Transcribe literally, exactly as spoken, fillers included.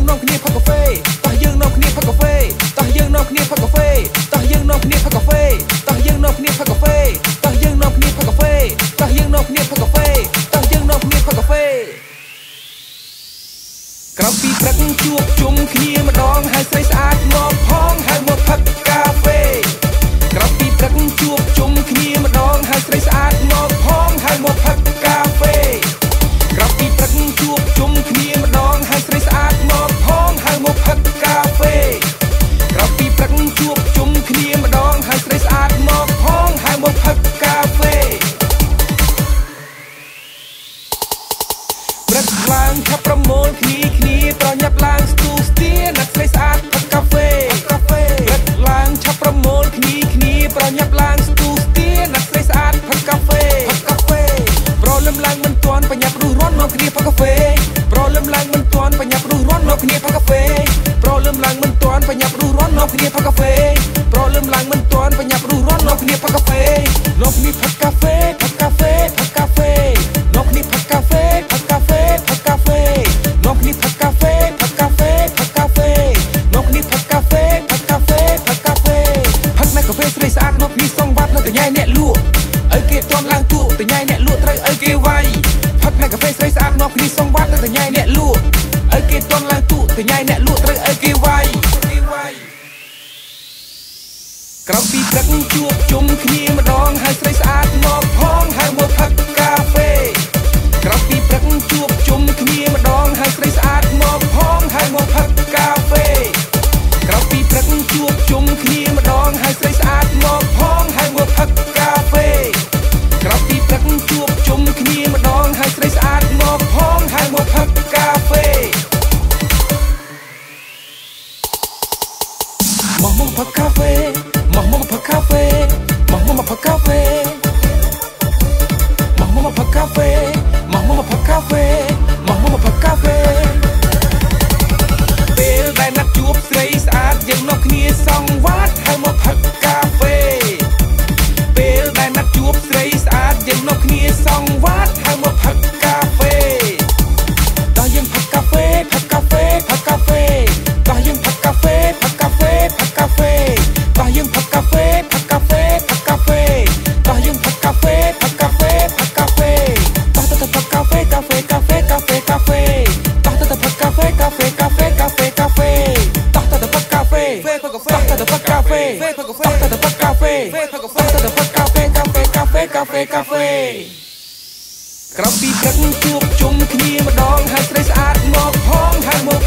นมគ្នាផឹកកាហ្វេតោះយើងនំគ្នាផឹកកាហ្វេតោះយើងនំគ្នាផឹកកាហ្វេតោះយើងនំគ្នាផឹកកាហ្វេតោះយើងនំគ្នាផឹកកាហ្វេតោះយើងនំគ្នាផឹកកាហ្វេតោះយើងនំគ្នាផឹកកាហ្វេតោះយើងនំគ្នាផឹកកាហ្វេក្រោយពីព្រឹកជួបជុំគ្នាម្ដងហើយស្រីស្អាតមកផងហើយមកផឹកកាហ្វេក្រោយពីព្រឹកជួបជុំគ្នាម្ដងហើយស្រីស្អាតមកផងហើយមកផឹកកាហ្វេក្រោយពីព្រឹកជួបជុំគ្នាម្ដងហើយស្រីស្អាតមកផងហើយមកផឹកកាហ្វេក្រោយពីព្រឹកជួបជុំគ្នាម្ដងហើយស្រីស្អាតមកផងហើយមកផឹកកាហ្វេព្រឹកឡើងឆាប់ប្រមូលគ្នាគ្នាប្រញាប់ឡើងស្ទូស្ទាណាត់ស្រីស្អាតផឹកកាហ្វេកាហ្វេព្រឹកឡើងឆាប់ប្រមូលគ្នាគ្នាប្រញាប់ឡើងស្ទូស្ទាណាត់ស្រីស្អាតផឹកកាហ្វេផឹកកាហ្វេប្រលឹមឡើងមិនទាន់បញ្ញាប់រុះរាន់មកគ្នាផឹកកាហ្វេប្រលឹមឡើងមិនទាន់បញ្ញាប់រុះរាន់មកគ្នាផឹកកាហ្វេប្រលឹមឡើងមិនទាន់បញ្ញាប់រុះរាន់មកគ្នាផឹកកាហ្វេប្រលឹមឡើងមិនទាន់បញ្ញាប់រុះរាន់មកគ្នាផឹកកាហ្វេលោកនេះផឹកកាហ្វេផឹកកាហ្វេផឹកកាហ្វេលោកនេះផឹកកាហ្វេផឹកកាហ្វេផឹកកាហ្វេលោកនេះផឹកកាហ្វេផឹកកាហ្វេផឹកកាហ្វេលោកនេះផឹកកាហ្វេផឹកកាហ្វេផឹកកាហ្វេផឹកនៅកាហ្វេស្រីស្អាតលោកនេះសងវត្តនៅកញ្ញាអ្នកលក់ឲ្យគេទាន់ឡើងទូកញ្ញាអ្នកលក់ត្រូវឲ្យគេវាយផឹកនៅកាហ្វេស្រីស្អាតលោកនេះសងវត្តនៅកញ្ញាអ្នកលក់ឲ្យគេទាន់ឡើងទូកញ្ញាអ្នកលក់ត្រូវឲ្យគេវាយក្រោយពីព្រឹកជួបជុំគ្នាម្ដងហើយស្រីស្អាតមកផងហើយមកផឹកកាហ្វេក្រោយពីព្រឹកជួបជុំគ្នាម្ដងហើយស្រីស្អាតមកផងហើយមកផឹកកាហ្វេក្រោយពីព្រឹកជួបជុំគ្នាម្ដងហើយស្រីស្អាតមកផងហើយមកផឹកកាហ្វេក្រោយពីព្រឹកជួបជុំគ្នាម្ដងហើយស្រីស្អាតមកផងហើយមកផឹកកាហ្វេមកមកផឹកកាហ្វេមកមកផឹកកាហ្វេមកមកផឹកកាហ្វេមកមកផឹកកាហ្វេមកមកផឹកកាហ្វេមកមកផឹកកាហ្វេពេលដែលណាត់ជួបស្រីស្អាតយើងនាំគ្នាសងវត្តហើយមកផឹកកាហ្វេពេលដែលណាត់ជួបស្រីស្អាតយើងនាំគ្នាសងវត្តហើយមកផឹកកាហ្វេតោះយើងផឹកកាហ្វេផឹកកាហ្វេផឹកកាហ្វេតោះយើងផឹកកាហ្វេផឹកកាហ្វេផឹកកាហ្វេតោះយើងផឹកកាហ្វេផឹកកាហ្វេផឹកកាហ្វេតោះយើងផឹកកាហ្វេផឹកកាហ្វេផឹកកាហ្វេតោះទៅផឹកកាហ្វេកាហ្វេកាហ្វេកាហ្វេកាហ្វេតោះទៅផឹកកាហ្វេកាហ្វេកាហ្វេកាហ្វេកាហ្វេតោះទៅផឹកកាហ្វេតោះទៅផឹកកាហ្វេតោះទៅផឹកកាហ្វេតោះទៅផឹកកាហ្វេតោះទៅផឹកកាហ្វេកាហ្វេកាហ្វេកាហ្វេកាហ្វេក្រោយពីព្រឹកជួបជុំគ្នាម្ដងហើយស្រីស្អាតមកផងហើយមក